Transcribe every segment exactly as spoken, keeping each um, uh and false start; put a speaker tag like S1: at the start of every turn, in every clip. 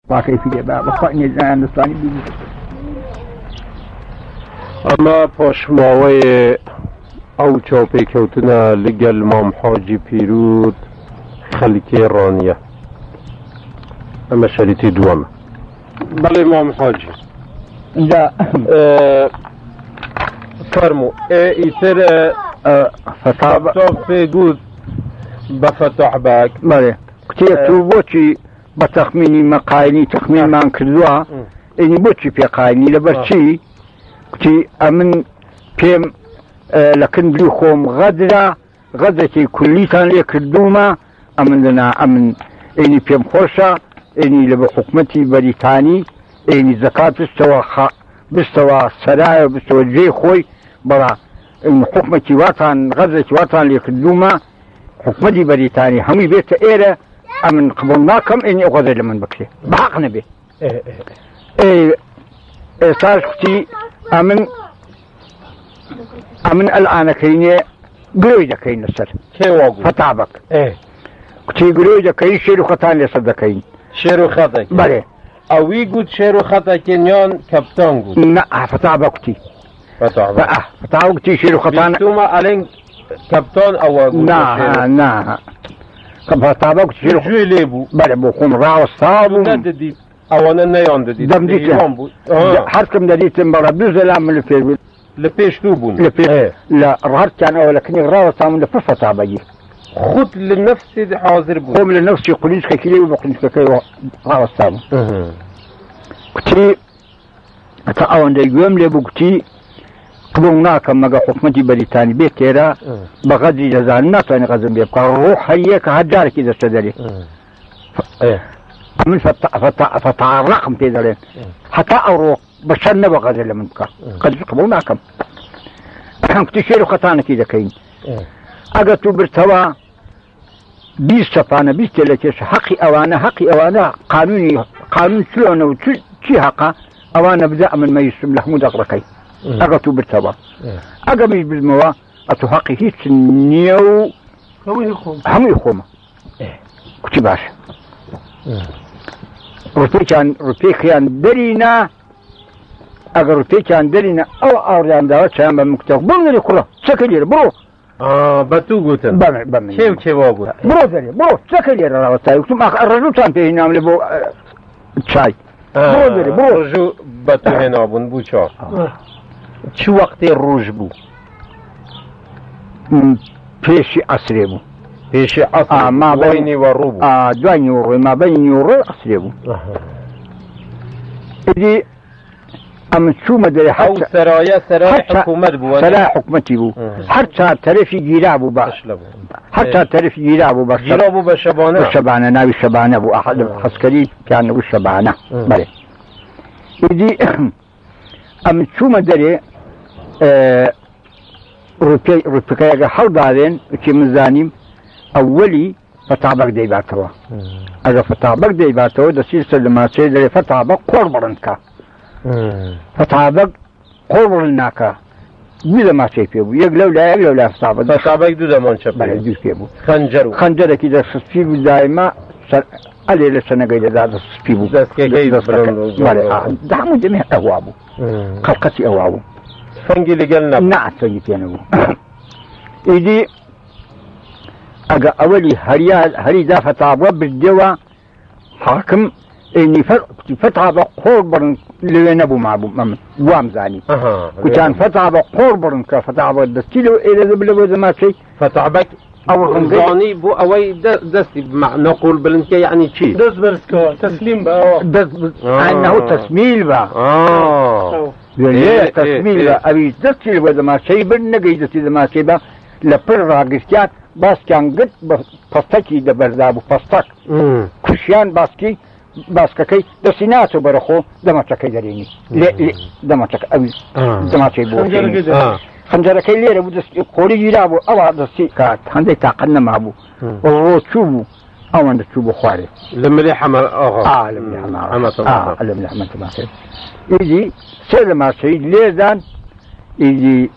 S1: باقي في جبا بخواني زان الثاني بيجي
S2: اما پاشماوی او چاپی کوتنا لگل مام حاجی پیرود خلکی رانیه اما شریطی دوامه بله مام حاجی
S1: لا
S2: فرمو ایتر
S1: فتاب
S2: چاپی گود بفتح باک
S1: بله كتير تو بوتشي بتخميني مقايني تخمين ما نكذوها اني بوتشي في قايني لبرشي كتي امن بيم آه لكن بلي خوم غدرة غدرتي كليتان ليك الدومة امن لنا امن اني بيم خوشة اني لبا حكمتي بريطاني اني زكاة بستوى خ... بستوى سرايا بستوى جي خوي برا ان حكمتي وطن غدرتي وطن ليك الدومة حكمتي بريطاني همي بيت ايرا امن قبلناكم اني اغذر لمن بكري بحق نبي ايه ايه ايه صار اختي امن امن الان كيني قلوجة كين السر
S2: كي واقو
S1: فتعبك
S2: ايه
S1: اختي قلوجة كين شيرو خطان لصد كين
S2: شيرو خطا كين
S1: بله
S2: اوي قد شيرو خطا كينيان كابتن قد
S1: نا فتعبك اختي
S2: فتعبك
S1: اه فتعبك اختي شيرو خطان
S2: بيستوما علين كابتن او
S1: نا نا فتعبك شيرو
S2: شو ليبو
S1: بله بوخون راو الصابو
S2: نددي اوانا نيان ددي
S1: دم ديتها حركم دديت مبارا بزلام من الفيرول
S2: لبيش توبون
S1: لبيش لا رهرت كان اولا كني راو صامن لففة تعبجي
S2: خد لنفسي حاضر بو
S1: قوم لنفسي قليش كيلي وبقليش كيلي راو الصامن كتي اتعاون دي يوم ليبو كتي قبلناك مغا حكمتي بريطاني بيتيرا بغدي جزانا تاني غزم بيبقى روح هيك هدارك اذا استدري من فتعرقم في ذلك حتى اروح بشرنا بغدي لمنك قد قبلناكم كنت شيرو خطانك اذا كاين اقتو برتوا بيس صفانا بيس تلكيش حقي اوانا حقي اوانا قانوني قانون شلون وشي حقا اوانا بدا من ما يسم له مدقركي اقتو برتوا اقا مش بالموا اتو حقي هيك نيو
S2: هم يخوم
S1: هم يخوم كنت باش روتي كان روتي كان درينا اگر روتي كان درينا او اوريان داوت كان بمكتب بمني كله سكلير برو
S2: اه باتو قوتن
S1: بمن بمن
S2: كيف كيف واقول
S1: برو دري برو سكلير راوتاي ثم الرجل كان فيه نعمل بو شاي برو دري برو
S2: رجو باتو هنا بون بو شو شو وقت الروج بو
S1: بيشي عصري بو
S2: بيشي عصري
S1: آه ما
S2: بيني وروبو
S1: اه دواني وروي ما بيني وروي عصري بو إذي أم شو مدري حتى
S2: أو سرايا سرايا حكومة بو
S1: سرايا حكومتي بو حتى تعرفي جيرابو با حتى تعرفي جيرابو با
S2: جيرابو بشبانة
S1: بشبانة ناوي شبانة بو أحد عسكري كان بو شبانة بله إذي أم شو مدري آه روبي روبي حول دارين كي مزانيم أولي فتعبك دي باتوا اگر فتعبك دي باتوا دا سير سلمات سيدري فتعبك قربرنكا فتعبك قربرنكا بيدا ما شي فيبو يقلو لا يقلو لا فتعبك
S2: فتعبك دو دمان شبه
S1: بله دوش فيبو
S2: خنجرو
S1: خنجر كده سفيبو دائما علي لسنة قيدة دا سفيبو
S2: دست كي قيدة بلندو
S1: بله دعمو جميع اوابو قلقتي اوابو
S2: فنجي لقلنا
S1: نعم فنجي تيانبو ايدي اجا اولي هريا هري دا فتعبوا بالدوا حاكم اني فتعب قربرن لنبو مع ابو وام زاني كان فتعب قربرن كفتعب دستيلو الى ذبلو ما شيء
S2: فتعبك او زاني بو اوي دستي مع نقول بلنكي يعني شيء
S3: دس برسكو تسليم بقى
S1: دس انه تسميل بقى
S2: اه
S1: ليه تسميل بقى ابي دستيلو اذا ما شيء بنقي دستيلو ما شيء بقى لبر راقسكات باس كان قد بستكي دبردابو بستك كشيان باسكي باسكي دسيناتو برخو دمتكي دريني لي لي دمتك ابي دمتكي بو خنجركي ليرة بو دسي قولي جيرابو او دسي كات هندي تاقنا مابو ورو تشوبو او عند تشوبو خواري
S2: لملي حمر اغا
S1: اه لملي حمر اه لملي حمر تماثيل يجي سلم سيد ليزان يجي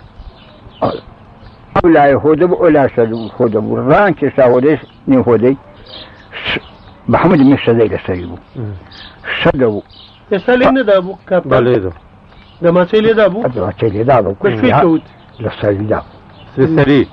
S1: ولا يهودب ولا شد يهودب ران كسا وديش نيهودي محمد مشهدي لسريبو شدوا
S3: يسالي ندابو كابتن
S2: بليدو
S3: لما تشيلي دابو
S1: أدرى تشيلي دابو
S3: كل في كود
S1: لسري دابو
S2: سري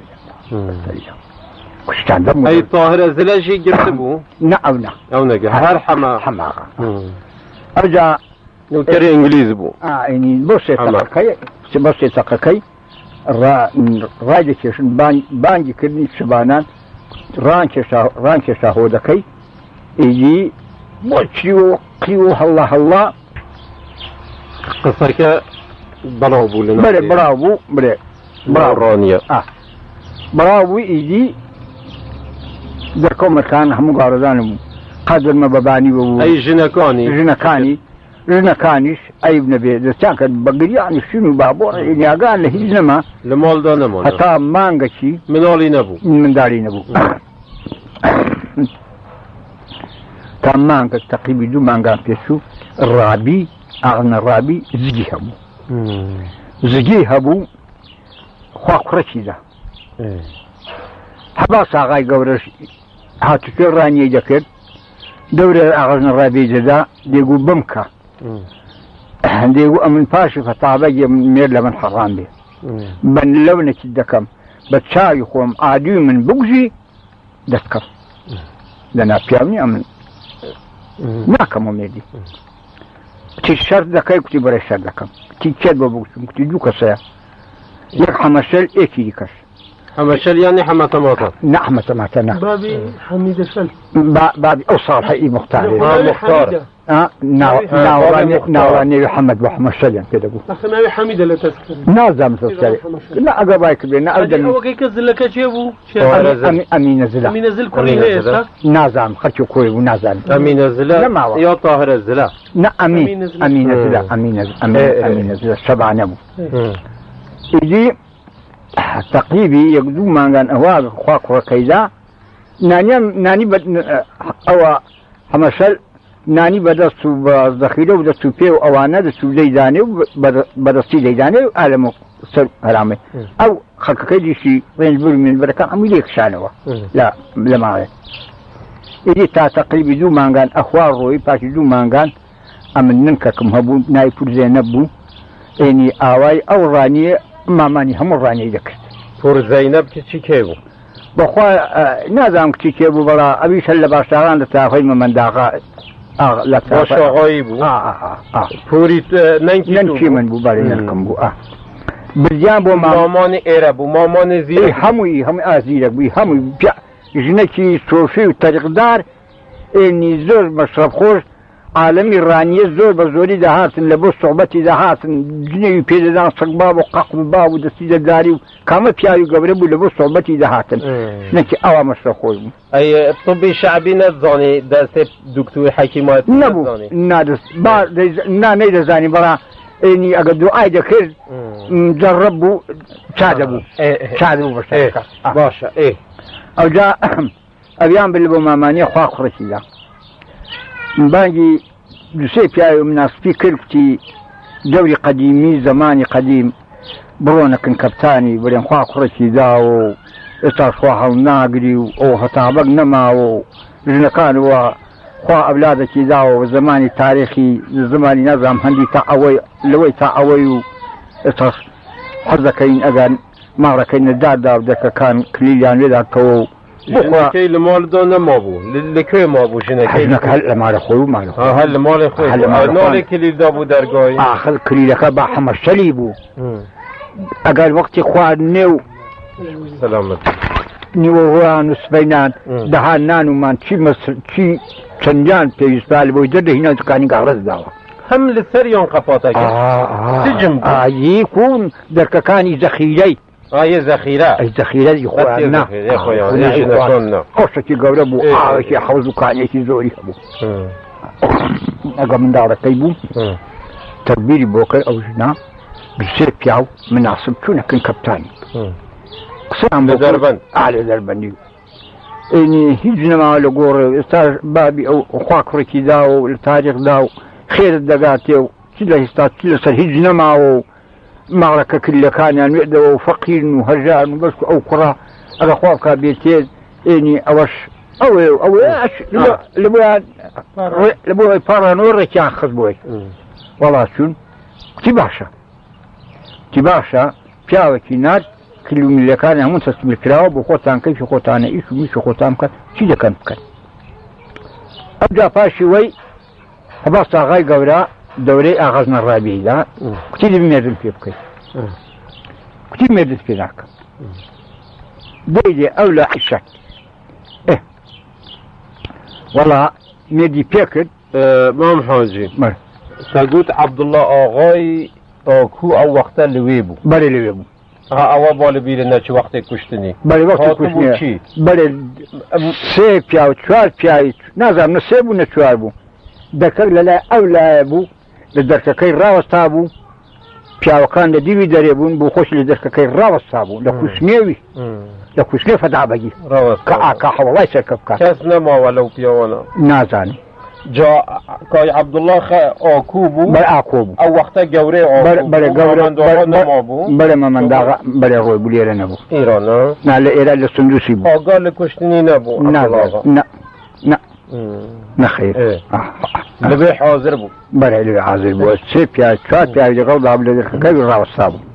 S1: كشتان دم
S2: أي طاهر زلاجي جرتبو
S1: نعم نعم
S2: أو نجا هر حما
S1: حما أرجع
S2: نوتري إنجليز بو
S1: آه يعني بوسي تقكي بوسي تقكي را راجك بان بانجي كرني شبانان رانك شا رانك شاهودكي يجي بوشيو قيو الله الله
S2: قصك برافو لنا
S1: بلي برافو بلي برافو
S2: رانيا
S1: اه برافو يجي دركو مكان هم قاردان قدر ما بباني و
S2: أي جنكاني
S1: جنكاني جنكانيش أي ابن بي دستان كان بقري يعني شنو بابور يعني قال له هجنما
S2: لمال دا نمال
S1: حتى مانغا شي
S2: من أولي نبو
S1: من داري نبو كان مانغا تقريبا دو مانغا بيسو الرابي أغنى الرابي زجي هبو زجي هبو خواق رشي ده حباس آغاي قورش هاتو في راني جاكر دورة أغنى الرابي جدا ديقو بمكا ديقو أمن باشي فتابجي مير لمن حرام بي بن لونك الدكم بتشاي خوم عادي من بوجي دكم لنا بيامني أمن ناكم أميدي تي الشرط دكاي كتي برا الشرط دكم تي تشد ببوجي كتي دوكا سيا يك حمشل إيكي ديكش
S2: حمشل يعني حما طماطم
S1: نعم طماطم
S3: بابي حميد الشل
S1: بابي أوصال حقيقي مختار
S2: آه مختار
S1: اه ناوراني ناوراني محمد محمد سلم كده قول
S3: أخناوي حميد اللي تذكر
S1: نازم تذكر لا أقربايك بينا
S3: أجل هو كي كزل لك شيبو
S1: أمين زلا
S3: أمين زل كوري هي
S1: نازم خشوا كوي ونازم
S2: أمين زلا يا طاهر الزلا
S1: لا أمين أمين زلا أمين أمين أمين زلا سبعة نبو يجي تقريبي يقدو ما كان أواغ خواق وكيدا ناني ناني بد أو حمشل ناني بدستو بذخيره بدستو بيو أوانا دستو ليداني بدستي ليداني عالمو سر هرامي أو خلق كيدي شي وين بول من بركان عمي ليك شانوا لا لا ما يجي تا تقريبي دو ما كان أخوار روي باشي دو ما كان أمن ننككم هبو نايفور زينبو إني آواي أو راني ما ماني هم راني ذكر
S2: فور زينب كي كيبو
S1: بخوا نازم كي كيبو برا أبي سل باشتغان لتافي من داغا آه لا تافي
S2: وشغايبو
S1: آه آه آه
S2: فوري ننكي
S1: ننكي من بو باري نركم بو آه بالجانبو ما
S2: مامان إيرابو مامان زيرك
S1: إيه هموي هموي آزيرك بي هموي بيع جنكي صوفي وطريق دار إني زور مشرب خوش عالمي رانية زور بزوري دهاتن لبو صحبتي دهاتن جنيو بيدان صقباب وقاقب باب ودستي داري كاما بياري قبربو لبو صحبتي دهاتن نكي أوا مشرب خوش
S2: أي الطبي شعبي نتظاني داسي دكتور حكيمات
S1: نبو نادس با نا نيدا زاني برا إني أقدو آيدا كير مجربو شادبو شادبو بشتاكا
S2: باشا إيه
S1: أو جاء أبيان باللبو مامانية خواق رشيدا باقي دوسي بيايو من سبيكر كتي دوري قديمي زماني قديم برونا كن كبتاني برين خواق رشيدا و إطار خواها وناقري و هطابق نما و رجنكان و خوا أولادك داو زماني تاريخي زماني نظام هندي تعوي لوي تعوي و إطار حرزكين أغان مغركين الدادا ودك كان كليليان لذاكو
S2: جنكي المال دو نمابو لكي مابو جنكي
S1: جنك هل مال خوي مال خوي
S2: اه هل مال خوي نالي كلي دابو درقاي
S1: آخر كليلك با حمر شليبو أقال وقت خواه نيو
S2: سلامت
S1: نيو هو نسبينان دهان نانو مان چي مصر چي چنجان بيوز بالبو يدر هنا تكاني قارز داوا
S2: هم للثريون قفاتك
S1: آه آه
S2: سجن بو
S1: آه يكون درككاني ذخيري
S2: آه يا ذخيرة
S1: الذخيرة يخوانا
S2: يا خويا نيجي نكون
S1: قصتي قبربو آه شي حوزو كاني شي زوري هبو أقا من دارة تيبو تدبيري بوكر أو جنا بيصير بياو مناسب شو نكن كبتاني قصان بوكر
S2: لدربن
S1: على دربن إني هجنا ما لقور استار بابي أو خواك ركي داو التاريخ داو خير الدقاتي كلا هستات كلا سر هجنا معه معركة كل كان يعني يقدر فقير وهرجان وبس أو قرى على خواك بيتين إني أوش ئەو ئەو لە بۆیان لە بۆی پاڕانەوە ڕێکیان خست بۆی وەڵا چوون کتی باشە کتی باشە پیاوێکی نار کیلومیلەکانی هەموو تەسمیل کراوە بۆ خۆتان کەیفی خۆتانە ئیش و میشی خۆتان بکەن چی دەکەن بکەن ئەوجا پاشی وەی هەباس ئاغای گەورە دەورەی ئاغاز نەڕابیدا کوتی دەبی مێردم پێ بکەیت کوتی مێردت پێ ناکەم دەیدێ ئەو لە عیشەک وەڵا مێردی پێ کرد
S2: مام حاجی سەگوت عەبدوڵڵا ئاغای ئاکوو ئەو وەختە لەوێ بوو
S1: بەڵێ لەوێ بوو
S2: ئەوە بۆ لە بیرە نەچ وەختێک کوشتنی
S1: بەڵێ وەختی کوشتنی بەڵێ سێ پیا و چوار پیاوی نازانم نە سێ بوو نە چوار بوو دەکەک لەلای ئەو لایە بوو لە دەرکەکەی ڕاوەستا بوو پیاوەکان لە دیوی دەرێ بوون بۆ خۆش لە دەرکەکەی ڕاوەستا بوو لە کوشمێوی لە کوشمێ فەدابەگی کە ئاکا هەوڵای سەرکە بکات
S2: کەس نەماوە لەو پیاوانە
S1: نازانی
S2: جا کای عەبدوڵڵا ئاکوو بوو
S1: بەڵێ ئاکۆ بوو
S2: ئەو وەختە گەورەی ئاکوو
S1: بەڵێ گەورە
S2: نەمابوو
S1: بەڵێ مەمەنداغا بەڵێ ڕۆی بوو لێرە نەبوو
S2: ئێرانە
S1: نا لە ئێرە لە سندوسی بوو
S2: ئاگا لە کوشتنی نەبوو
S1: نە نە نەخێر
S2: لەبێ حاضر بوو
S1: بەڵێ لەوێ حاضر بووە سێ پیا چوار پیاوی لەگەڵدا بوو لە دەرکەکەی ڕاوەستا بوو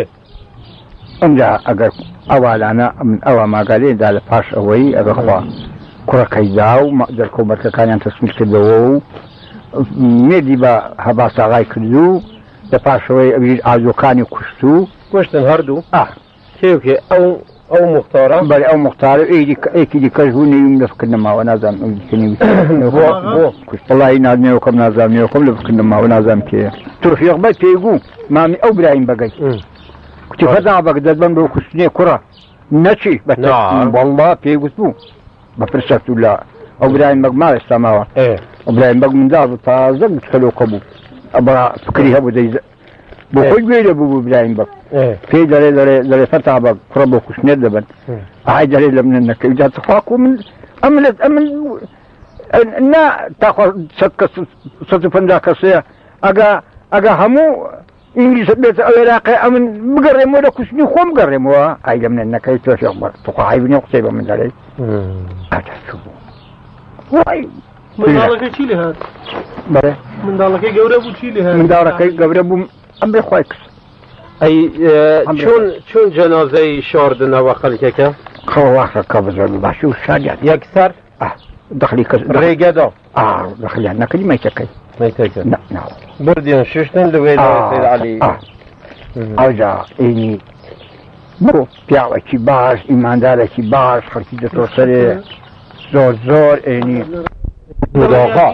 S1: ئەمجا ئەگەر ئەوالانە ئەوە ماگالێدا لە پاش ئەوەی ئەگە خوا کوڕەکەیدا و دەرکۆمەرکەکانیان تەسمیل کردەوە و مێردی بە هەباس ئاغای کردو لە پاشەوەی ئەوی ئازۆکانی کوشت و
S2: کوشتن هەردوو کێوکێ ئەو ئەو مختارە
S1: بەڵێ ئەو مختارە ئەیکی دیکەش بوو نەویم لە فکردنەماوە نازانم ئەو دیکەنی کوشت وەڵی نازانێوەکەم نازانێوەکەم لە فکردنەماوە نازانم کێیە تۆفیق بە پێیگوو مامی ئەو برایم بەگەی کوتی فەدا بەک دەدبەم بۆ کوشتنێ کوڕە نەچی بەوەڵڵا پێیگوت بوو بەپرسەت و لە ئەو برایم بەگ ماڵ ئێستا ماوە ئەو برایم بەگ منداڵ بوو تازە کەلۆکە بوو ئەبا فکری هەبوو دەی بۆ خۆی گوێرە بوو بوو برایم بەگ پێی دەڵێ دەڵێ دەڵێ فەتا بەگ کوڕە بۆ کوشتنێر دەبن ئای دەڵێ لە منە نەکەی جا تخواک و من ئەمن ئەمن نا تاخوا سەد و پەنجا کەسەیە ئەگا ئەگا هەموو ئینگلیس بێت ئەو عێراقی ئەمن بگەڕێمەوە لە کوشتنی خۆم گەڕێمەوە ئای لە منە نەکەی تۆشێ تخوا حیبنێ قسەی بە من دەڵێ ئەتەچوو بوو وای
S3: منداڵەکەی چی لێ هات
S1: بەڵێ
S3: منداڵەکەی گەورە بوو چی لێ هات
S1: منداڵەکەی گەورە بوو ئەم بێ خۆی کەس
S2: ئەی چۆن چۆن جەنازەی شاردنەوە خەڵکەکە
S1: خەواخەکە بزۆر باشی و شادیان
S2: یەکسەر
S1: دەخلی کەس
S2: ڕێگەدا
S1: دەخلیان نەکردی مەیتەکەی
S2: مەیتەکە بردیان ششتن لەوێ سەید عەلی
S1: ئەوجا ئینی بۆ پیاوێکی باش ئیماندارێکی باش خەڵکی دەتۆ سەرێ زۆر زۆر ئێنی مداغا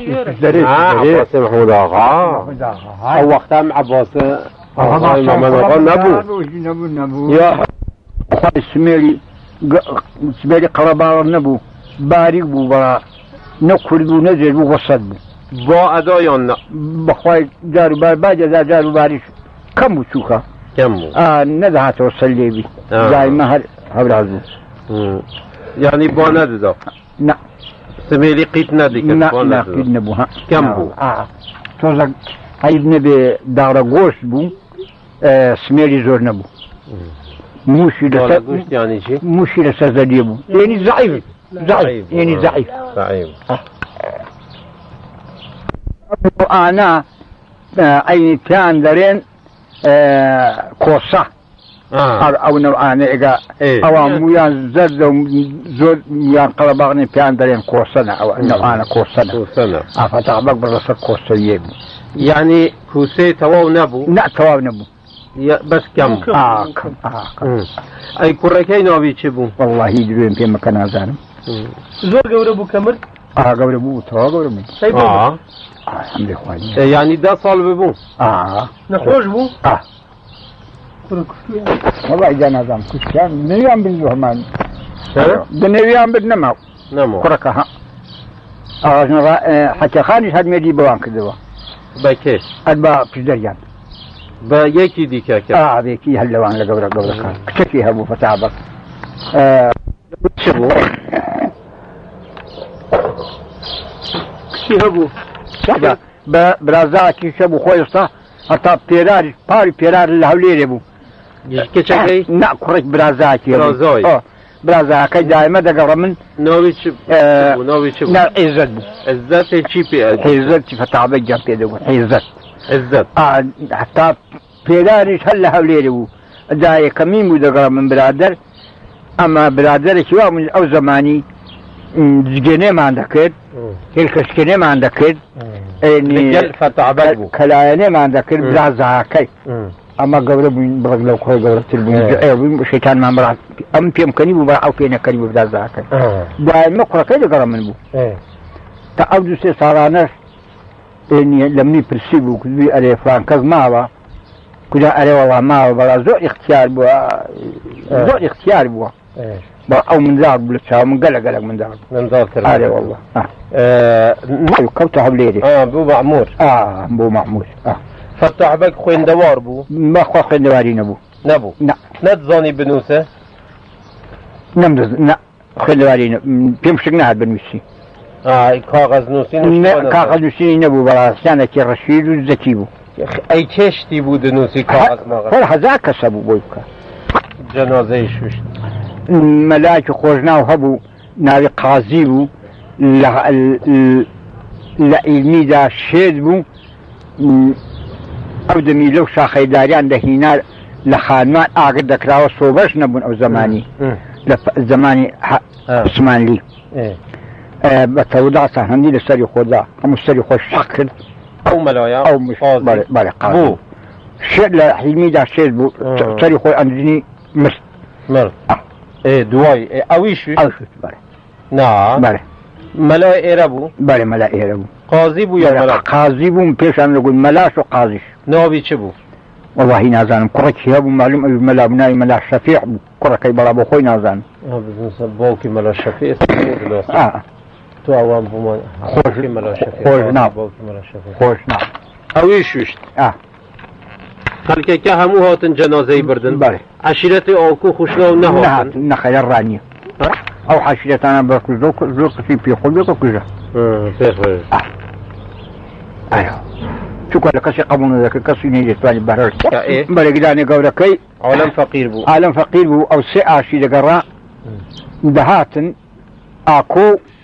S2: محمود ئاغا ئەو وەختە عەباسە محمد ئاغا نەبوو
S1: یا خۆی سمێری سمێری قەڵەباڵ نەبوو باریک بوو بەڵا نەکورد بوو نەجێر بوو وەسەد بوو
S2: بۆ ئەدایان
S1: بەخوای جاروبار باجەدا جاروباریش کەم بوو چووکە
S2: کەم بوو
S1: نەدەهاتەوە سەر لێبی دایمە هەر هەوراز بوو
S2: یعنی بۆ نەدەدا
S1: نە
S2: سمێری قیت نەدیکرد
S1: قیت نەبوو
S2: کەم بوو
S1: تۆزە عیب نەبێ داڕە گۆشت بوو سمێری زۆر نەبوو موشی لەسەر موشی لەسەر زەریە بوو یعنی زەعیف زەعیف یعنی زەعیف ئانا ئەینی پیان دەرێن کۆسە ئەو نەوعانە ئێگا ئەوان مویان زەردە و زۆر یان قەڵەباغنی پیان دەرێن کۆسەنە ئەوە نەوعانە کۆسەنە ئافەتەغبەک بەڕەسەر کۆسەیە بوو
S2: یعنی کوسەی تەواو نەبوو
S1: نە تەواو نەبوو
S2: بەس کەم ئەی کوڕەکەی ناوی چی بوو
S1: وەڵڵاهی دوێن پێ مەکە نازانم
S3: زۆر گەورە بوو کە مرد
S1: ئا گەورە بوو تەوا گەورە بوو
S2: یعنی دە ساڵ ببوو
S3: نەخۆش بوو
S1: وەڵڵای جا نازانم کوشتیان نەویان بن زۆرمان دەنەویان بن نەماو کوڕەکە ها حەکەخانیش هەر مێردی بەوان کردەوە
S2: بە کێ
S1: ئەت بە پشدەریان
S2: بە یەکی دیکە
S1: ئاوێکی هەر لەوان لە گەورە گەورەکان کچێکی هەبوو فەتابەک
S2: چ بوو
S3: کچی هەبوو
S1: بە برازاکی شە بوو خۆی ئێستا هەتا پێراری پاری پێرار لە هەولێرێ بوو
S2: کچەکەی
S1: نا کوڕێک برازاکی برازاکەی دائمە دەگەڕە من
S2: ناوی چ بوو ناوی چ بوو
S1: نا عیزت بوو
S2: عزت چی پێ
S1: عیزەتی فتحعبەک گیان پێ دەبوو عیزت
S2: عزت
S1: حتا پێداریش هەر لە هەولێرە بوو دا یەکەمین بوو دەگەڕە من برادەر ئەمە برادەرێکی وا من ئەو زمانی جگێنێمان دەکرد هێلکەشکێنێمان دەکرد
S2: فتحعبەک بوو
S1: کەلایەنێمان دەکرد برازاکەی ئەمە گەورە بووین بڕک لەو خۆی گەورەتر بووین شەیتانمان بڕات ئەم پێمکەنی بوو بە ئەو پێنەکەنی بوو برازاکەی دائمە کوڕەکەی دەگەڕە من بوو تا ئەو دوو سێ ساڵانەش لە منی پرسی بوو کوردی ئەرێ فلان کەس ماوە کجا ئەرێ وەڵا ماوە بەڵا زۆر اختیار بووە زۆر اختیار بووە بە ئەو منداڵ بوو لە چاو من گەلە گەلک منداڵ
S2: منداڵتر
S1: ئارێ وەڵا کەوتە هەولێرێ
S2: بوو مەعموور
S1: بۆ مەعموور
S2: فتحعبەک خوێندەوار بوو
S1: بەخوا خوێندەواری نەبوو
S2: نەبوو نەتزانی بنووسە
S1: نەمدەزانێ خوێندەواری پێم شک نەهات بنووسی
S2: کاغەز نووسین
S1: کاغەز نووسینی نەبوو بەڕاستیانێکی ڕەشید و زەکی بوو
S2: ئەی چێشتی بوو دنووسی کاغەز ماغەز
S1: هەر هەزار کەسە بوو بۆی بکە
S2: جەنازەی شوشت
S1: مەلایکی خۆشناو هەبوو ناوی قازی بوو لە ئیلمیدا شێت بوو ئەو دەمی لەو شاخەیداریان دەهینا لە خانمان ئاگر دەکراوە سۆبەش نەبوون ئەو زمانی لە زمانی عوسمانلی بە تەودا هەندی لە سەری خۆدا هەموو سەری خۆش شەق کرد
S2: ئەو مەلایە
S1: ئەو بەڵێ قازی شێت لە حیلمیدا شێت بوو سەری خۆی ئەمدنی مرد
S2: مرد دوای ئەویش
S1: بەڵێ
S2: نا
S1: بەڵێ
S2: مەلای ئێرە بوو
S1: بەڵێ مەلا ئێرە بوو
S2: قازی بوو یا مەلا
S1: قازی بووم پێشان لەگوی مەلاش و قازیش
S2: ناوی چ بوو
S1: واللهی نازانم کوڕێکی هەبوو معلوم ئەوی مەلا بوو ناوی مەلا شەفیع بوو کوڕەکەی بەڵا بۆ خۆی نازانم
S2: باوکی مەلا شەفیع تو ئەوان بوومان
S1: خۆش ناو خۆش ناو
S2: ئەوی شوشت خەڵکێکە هەموو هاتن جەنازەی بردن
S1: بەڵێ
S2: عەشیرەتی ئاوکو خوشناو نەهاتن
S1: نەخەیە ڕانیە ئەو عەشیرەتانە بەکوژە زۆر کەسی پێخۆی بێ بەکوژە چووکە لە کەسی قبول دەکرد کەسی نەیدەتوانی بەرەر بەرەگدانی گەورەکەی
S2: عالەم فەقیر بوو
S1: عالەم فەقیر بوو ئەو سێ ئاشی دەگەڕا دەهاتن ئاکۆ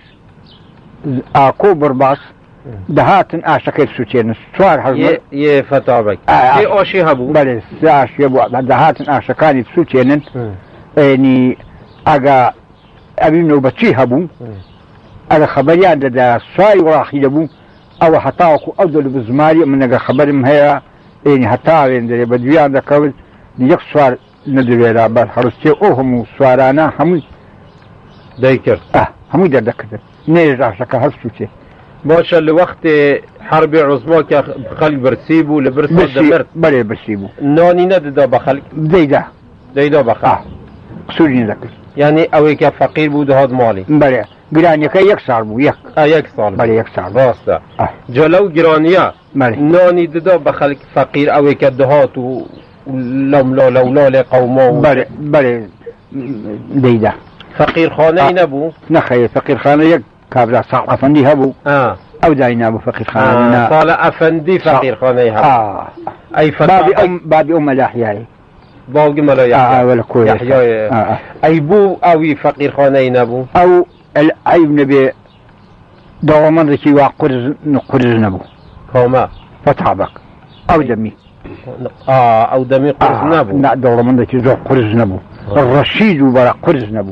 S1: ئاکۆ بڕباس دەهاتن ئاشەکەی سوچێنن چوار
S2: هەڵێ فتحعبەک ئاشی هەبوو
S1: بەڵێ سێ ئاشیە بوو دەهاتن ئاشەکانی سوچێنن ئێنی ئەگا ئەبینەوە بەچی هەبوو ئەگە خەبەریان دەدا سوای وڵاخی دەبوو ئەوە هەتاوەکو ئەو دەلو بزماری منەگە خەبەرم هەیە ئێنی هەتاوێن دەرێ بە دویان دەکەوت یەک سوار نەدوێرا بەر هەڕستی ئەو هەموو سوارانە هەمووی
S2: دەیکرد
S1: هەمووی دەردەکردن نێژ ئاشەکە هەر سوچێ
S2: باشە لە وەختی حربی عوزما کە خەڵک برسی بوو لە برس دەبرد
S1: بەڵێ برسی بوو
S2: نانی نەدەدا بە خەڵک
S1: دەیدا
S2: دەیدا بە خەڵک
S1: سووری نەدەکرد
S2: یعنی ئەوەی کە فەقیر بوو دەهات ماڵی
S1: بەڵێ گرانیەکە یەک ساڵ بوو یەک
S2: یەک ساڵ
S1: بەڵێ یەک ساڵ
S2: ڕاستە جا لەو گرانیە نانی دەدا بە خەڵک فەقیر ئەوەی کە دەهات و لەملا لەولالێ قەوما و
S1: بەڵێ بەڵێ دەیدا
S2: فەقیرخانەی نەبوو
S1: نەخەیە فەقیرخانە یەک کابرا ساڵ ئەفەندی هەبوو ئەو داینا بوو فەقیرخانە
S2: ساڵە ئەفەندی فەقیرخانەی هەبوو ئەی
S1: بابی ئەو مەلاحیایی
S2: باوگی مەلایە
S1: لە کۆی
S2: ئەی بوو ئەوی فەقیرخانەی نەبوو
S1: ئەو عیب نەبێ دەوڵەمەندێکی وا قورز قورز نەبوو
S2: کۆمە
S1: فتحعبەک ئەو دەمی
S2: ئەو دەمی قورز نەبوو
S1: دەوڵەمەندێکی زۆر قورز نەبوو ڕەشید و بەرە قورز نەبوو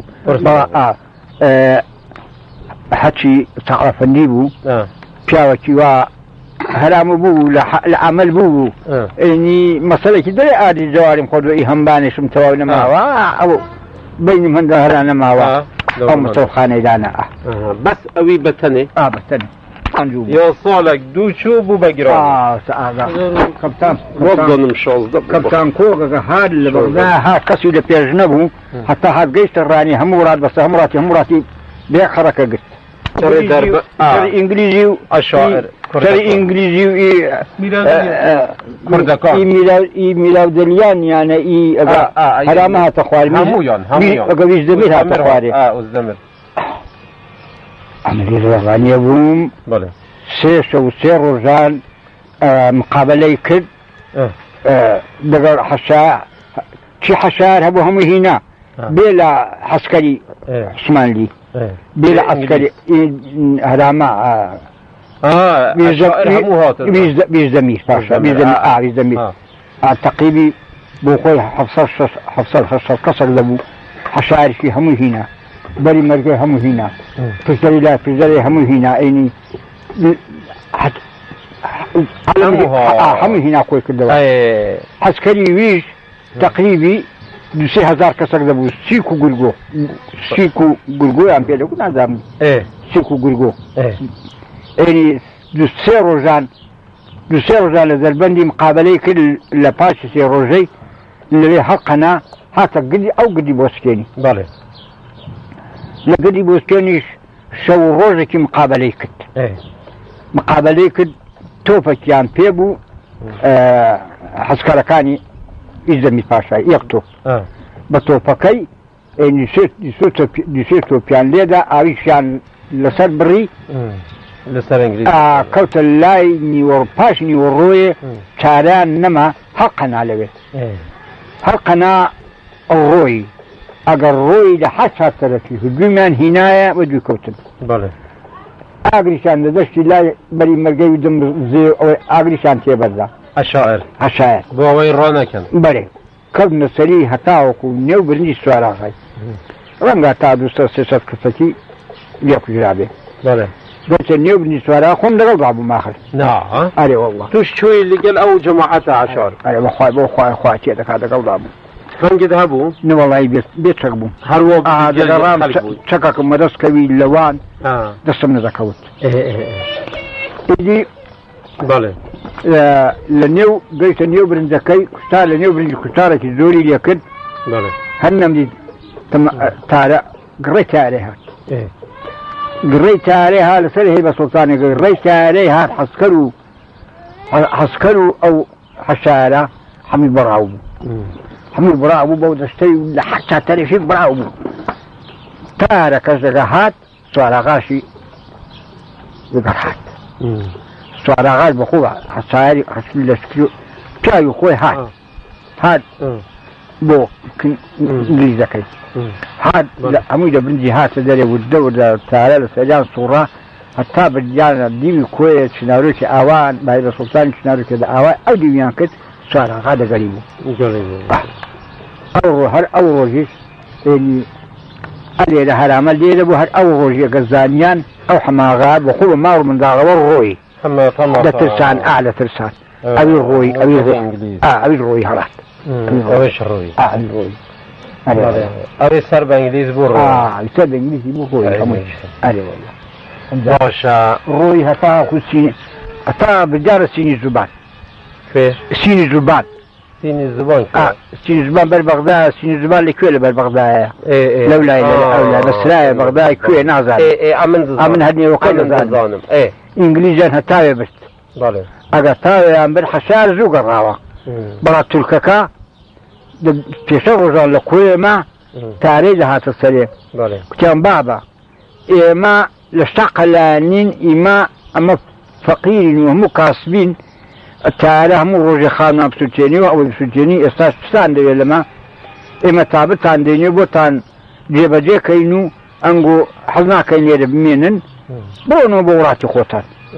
S1: هەچی تەقەفەندی بوو پیاوەکی وا هەرامە بوو لە عەمەل بوو ئێنی مەسەلێکی دەرێ ئادی جواریم خۆدوئی هەمبانێشم تەواو نەماوە ئەو بینیم هەندە هەرا نەماوە ئەو مەسەڵخانەیدانە
S2: بەس ئەوی بەتەنێ
S1: بەتەنێ
S2: یا ساڵێک دوو چوو بوو بەگران
S1: کەپتان کۆگەکە هار لە بەغدا هات کەسی لە پێش نەبوو هەتا هات گەیشتە ڕانی هەموو وڵات بەسە هەموو ڕاتی هەموو ڕاتی بێ خەڕەکە گرت ئینگلیزی و
S2: ئەشاعر
S1: ئینگلیزی و
S2: کوردەکان
S1: ئی میلاودلیان یانە ئی هەرامە هاتە خوارد
S2: هەموویان
S1: ئەگە ویش دەبێت هاتە خوارێ ئەمەلی ڕێغانیە بووم سێ شەو سێ ڕۆژان مقابلەی کرد دەگەڵ حەشا چی حەشار هەبوو هەموو هینا بلا عسكري عثمان لي بلا عسكري هراما
S2: اه
S1: بيزدمير باشا بيزدمير اه بيزدمير تقريبي بوخوي حفصل حفصل حفصل كسر لبو حشائر في همو هنا بري مرقي همو هنا فزري لا فزري همو هنا يعني همو هنا كوي كدوا عسكري ويش تقريبي دوسي هزار كسر لبو سيكو قلقو سيكو قلقو يعني بيلو كنا زامو سيكو قلقو يعني دوسي روجان دوسي روجان لذلبندي مقابلي كل لباش سي روجي اللي حقنا حتى قدي او قدي بوسكيني
S2: بالي
S1: لا قدي بوسكيني شو روجك مقابلي كت
S2: ايه
S1: مقابلي كت توفك يعني بيبو آه حسكركاني إزمي باشا يقتو
S2: اه
S1: بتوفكي اني سيت دي سيتو بيان ليدا اويشان لسر بري
S2: لسر انجليزي
S1: اه كوت اللاي نيور باش نيور روي كاران نما حقنا عليه
S2: ايه
S1: حقنا الروي اگر روي لحسها تركي هجومان هنايا ودي كوتن
S2: بالي
S1: اغريشان دشتي لا بري مرقي ودم زي اغريشان تيبردا
S2: الشاعر
S1: الشاعر
S2: بووي رونا كان
S1: بري كبن سري هتاوكو نيو برني سوارا غاي رنگا تا دوستا سيسات كسكي ليكو جرابي
S2: بالي
S1: بس نيو برني سوارا خون دغل بابو ماخر
S2: نعم
S1: اري والله
S2: توش شوي اللي قال او جماعتها عشر
S1: اري بخواي بخواي خواي تي دكا دغل بابو
S2: فين يذهبوا؟
S1: نو والله بيت بيت رقبو
S2: هل هو
S1: اه دغرام شكاك مدرس كوي لوان
S2: اه
S1: دسمنا زكوت
S2: ايه ايه
S1: ايه
S2: بالي
S1: لنيو قيت نيو برنزكي كستار لنيو برنز كستارة الزوري ليكن
S2: بالي
S1: هنم دي تم تارا قريت عليها
S2: ايه
S1: قريت عليها لسره هبة سلطاني قريت عليها حسكروا حسكروا او حشارة حميد براو حميد براو بودشتي لحتى تاريخي براو تارا كزغهات سوالا غاشي بقرحات سوالا غاش بخوة حساري حسن لسكيو كايو خوي هاد هاد بو كن انجليزا كي هاد عميدة بنجي هاد تدري والدور تارا لسجان صورة حتى برجانا ديوي كويت شناروكي اوان بايبا سلطان شناروكي دا اوان او ديويان كت سوالا غادا قريبو
S2: قريبو
S1: او هر او روجيش يعني اللي ده هرامل دي ده هر او روجي غزانيان او حماغاب وخلو مارو من داغور روي
S2: حما حما
S1: ده ترسان اعلى ترسان ابي الروي ابي الروي اه ابي الروي هرات
S2: اويش الروي
S1: اه ابي الروي
S2: ابي سرب انجليزي بو روي
S1: اه سرب انجليزي بو روي خمش ادي والله
S2: باشا
S1: روي هتا خسين هتا بجار سيني زبان
S2: فيش
S1: سيني زبان
S2: سيني الزبان
S1: اه سيني زبان بالبغداد سيني زبان لكويل بالبغداد
S2: ايه ايه
S1: لولا الا اولا بس لا بغداد كويل نازل
S2: ايه ايه امن زبان
S1: امن هدني وقيل
S2: زبان ايه
S1: انجليزي هتاوي بس
S2: بالي
S1: اگه تاوي ام بالحشار زو قراوه برا ترككا تشغل لكويل ما تاريخ هات السريع
S2: بالي
S1: كان بابا إما لشتقلانين إما أما فقير وهم كاسبين التعالى هم روجي خانوا بسلطيني أو بسلطيني استاستان دي لما إما تابتان ديني بوتان جيبا جي كينو أنقو حزنا كين يرب مينن بونو بوراتي خوتان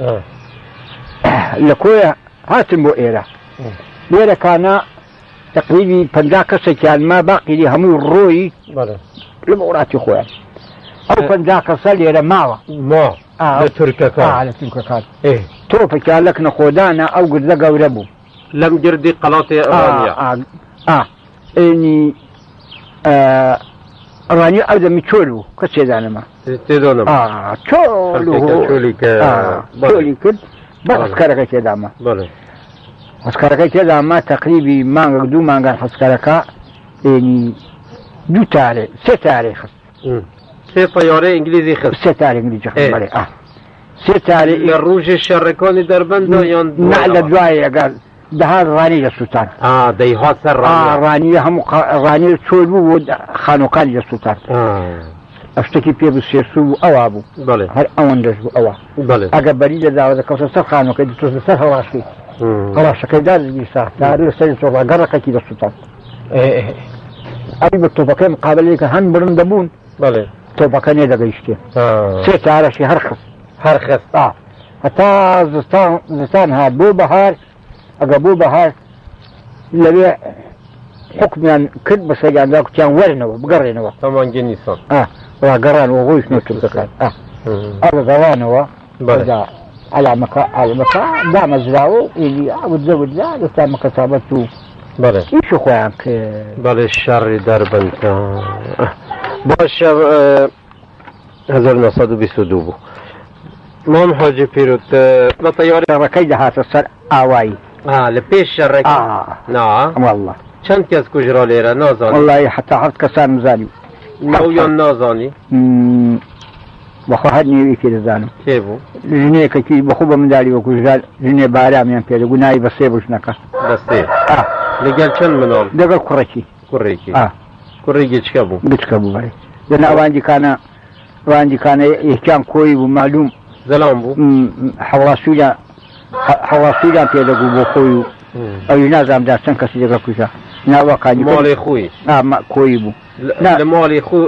S1: لكوية هاتن بو إيرا ليرا كان تقريبي پنجاكا كان ما باقي لي همو الروي لبوراتي خويا او پنجاكا سالي ماوا
S2: ما
S1: اه
S2: لترككا
S1: اه لترككا
S2: ايه
S1: توفى كان لك نقودانا او قد لقا وربو
S2: لم جردي قلاطي رانيا
S1: اه اه اه اني آه رانيا اودا ميتشولو كسيدانا ما
S2: تيدونا
S1: اه تشولو
S2: تشولي ك
S1: اه تشولي كد بس اسكاركا كيداما
S2: بله
S1: اسكاركا كيداما تقريبي مانغا دو مانغا حسكاركا اني دو تاريخ سي تاريخ
S2: سي طيارة انجليزي خص
S1: سي تاريخ انجليزي خص بالي اه سي تاريخ
S2: الروج الشركاني دربندو يون
S1: نعلى دوايا قال ده هذا راني السلطان
S2: اه دي هات سر
S1: اه راني هم راني تشولو خانوقان السلطان
S2: اه
S1: اشتكي بيه بالسيسو او ابو
S2: بله
S1: هل اوندش او
S2: بله
S1: اقبلي ده دعوه كوسه سر خانوق دي تو سر راسي خلاص كده دي صح تعرف سيد صور غرق كده السلطان
S2: ايه
S1: ئەوی بە تۆپەکەی مقابلەیەکە هەن برن دەبوون
S2: بەڵێ
S1: تۆپەکە نێ دەگەیشتێ سێ تارەشی هەر خست
S2: هەر خست
S1: هەتا زستان زستان هات بۆ بەهار ئەگە بۆ بەهار لەوێ حکمیان کرد بە سەگیاندا کوتیان وەرنەوە بگەڕێنەوە
S2: تەمانگی نیسان
S1: ڕاگەڕانەوە ڕۆیش نەترکەکان ئەوە گەڕانەوە علامەکە علامەکە دامەزراوە و ئێلی ئاودزە ودرا دەستا مەکەسابەت و
S2: بەڵێ
S1: ئیشی خۆیان کرد
S2: بەڵێ شەڕی دەربنکە باشە هەزار و نۆ سەد و بیست و دوو بوو مام حاجی پیرۆت بە تەیارە
S1: ڕەکەی دەهاتە سەر ئاوایی
S2: لە پێش شەڕێکی نا
S1: والله
S2: چەند کەس کوژرا لێرە نازانی
S1: والله حتا هەفت کەسان نزانی
S2: ناویان نازانی
S1: بەخۆ هەر نێوێکی دەزانم
S2: کێ بوو
S1: ژنێکێکی بەخۆ بە منداڵی وەکو ژال ژنێ بارامیان پێدە گوناایی بە سێ بژنەکە
S2: بەستێ لەگەل چەند مناڵ
S1: لەگەڵ کوڕێکی
S2: کوڕێکی کوڕێکی چکە بوو
S1: بچکە بوو بەێ لەنا ئەوانجیکانە ئەوانجیکانە یەکیان کۆی بوو معلوم
S2: زەلام بوو
S1: حەواسویان حەواسویان پێدەگوو بۆ خۆی و ئەوی نازاندا چەند کەسی لەگەڵ کوژە ناوەکانی
S2: ماڵی خۆی
S1: کۆی بوو
S2: لە ماڵی خۆ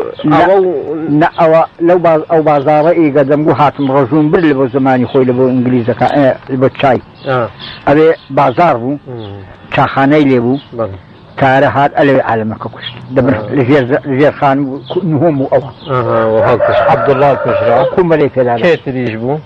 S1: ئەوە لەو ئەو بازاڕە ئیگە دەمگو هاتم ڕۆژوون بر لە بۆ زمانی خۆی لە بۆ ئینگلیزەکە بۆ چای ئەوێ بازار بوو چاخانەی لێ بوو کارە هات ئەلەوێ عالەمەکە کوشت لەژێر خان نهۆم بوو ئەوە عەبدوڵڵا کوژرا کومەلەی پێدا
S2: کێتریش بوو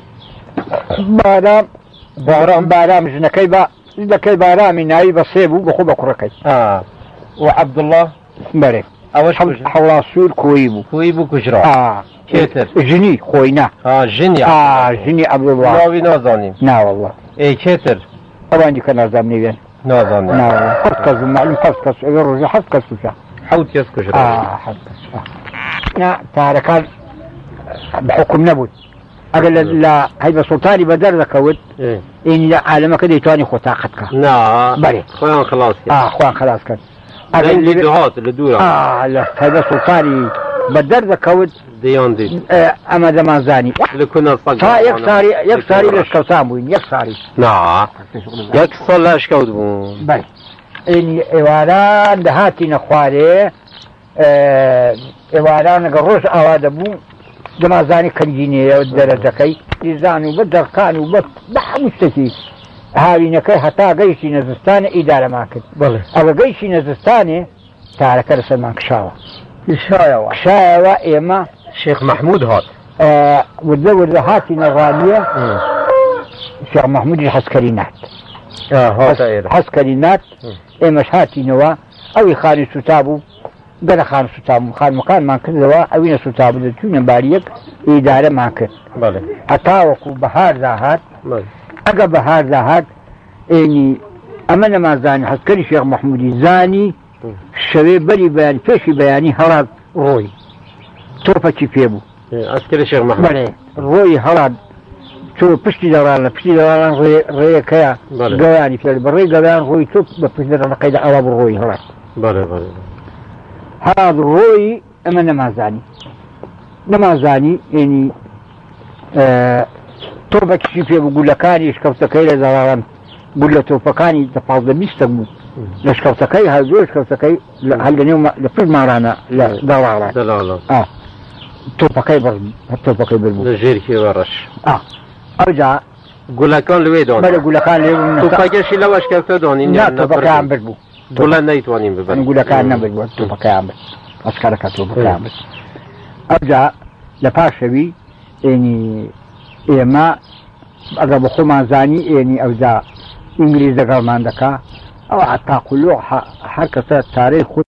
S1: بارام بارام بارام ژنەکەی بە دەکەی بارامی ناوی بە سێ بوو بەخۆ بە کوڕەکەی
S2: و عەبدوڵڵا
S1: بەرێ ئەوەش حەوڵاسوور کۆی بوو
S2: کۆی بوو کوژرا کێتر
S1: ژنی خۆی نا
S2: ژنی
S1: ژنی عەبدوڵڵا
S2: ناوی نازانیم
S1: ناوەڵڵا
S2: ئەی کێتر
S1: ئەوانی کە نازام نێوێن
S2: نازانیم
S1: حەفت کەس معلوم حەفت کەس ئەوێ ڕۆژە حەفت کەس کوژە
S2: حەوت کەس کوژرا
S1: حەفت کەس تارەکان بحکم نەبوون ئەگەر لە هەیبە سوڵتانی بەدەر دەکەوت ئینی لە عالەمەکە دەیتوانی خۆ تاقەتکە بەێ
S2: خۆیان خلاص
S1: خۆیان خلاص کرد
S2: هات لە دوورە
S1: لە هەیبە سوڵتانی بەدەر دەکەوت
S2: دەیان دیت
S1: ئەمە دەمانزانی تا یەک ساری یەک ساری لەشکەوتان بووین یەک ساری
S2: یەک ساڵ لەشکەوت بوون
S1: بەێ ئینی ئێواران دەهاتینە خوارێ ئێواران لەگە ڕۆژ ئاوا دەبوو دەمازانی کەنجینەیە دەرەجەکەی دیزان و بە دەرکان و بە هەموو شتێکی هاوینەکەی هەتا گەیشتی نەزستانە ئیدارەمان کرد ئەوە گەیشتی نەزستانێ تارەکە لەسەرمان کشاوە کشایەوە ئێمە
S2: شێخ مەحموود هات
S1: وردە وردە هاتی نەڕانیە شێخ مەحموودی حەسکەری نات حەسکەری نات ئێمەش هاتینەوە ئەوی خانی سوتا بوو گەنە خان سوتام خانمەکانمان کردەوە ئەوینە سوتا بوو دەچوونە باریەک ئیدارەمان کرد هەتا وەکو بەهار داهات ئەگە بەهار داهات ئێنی ئەمە نەمازانی حەسکەری شێخ مەحموودی زانی شەوێ بەری بەیانی پێشی بەیانی هەڵات ڕۆی تۆپەکی پێ بوو
S2: ئەسکەری شێخ مەحموود
S1: ڕۆی هەڵات چۆ پشتی دەڕان لە پشتی دەڕان ڕێیەکەیە گەوانی پێ بەڕێی گەویان ڕۆی تۆ بە پشت دەڕەنەکەیدا ئەوە بڕۆی هەڵات هەڵات ڕۆی ئەمە نەمازانی نەمازانی ینی تۆپەکیشی پێ بوو گولەکانی شکەوتەکەی لە دەڕان گول لە تۆپەکانی دە پازدە بیستە بوو لە شکەوتەکەی هەردووە شکەوتەکەی هەل لە نێو لە پشت ماڕانە لە دەڵاڵات تۆپەکەی بڕ تۆپەکەی ببوو
S2: لە ژێرکی وەڕەش
S1: ئەوجا
S2: گولەکان لەوێ دۆن
S1: بەرە گولەکان لێ
S2: تۆپەکەشی لەوە شکەوتە دۆنین
S1: تۆپەکەیان برد بوو
S2: گوڵە نەیتوانین ببەن
S1: گولەکان نەبرد بوو تۆپەکەیان برد ئەسکارەکە تۆپەکەیان برد ئەوجا لە پاشەوی ئێنی ئێمە ئەگە بە خۆمان زانی ئێنی ئەوجا ئینگلیز دەگەڵمان دەکا ئەو عتاقلۆ هەر کەسە تارەی خۆ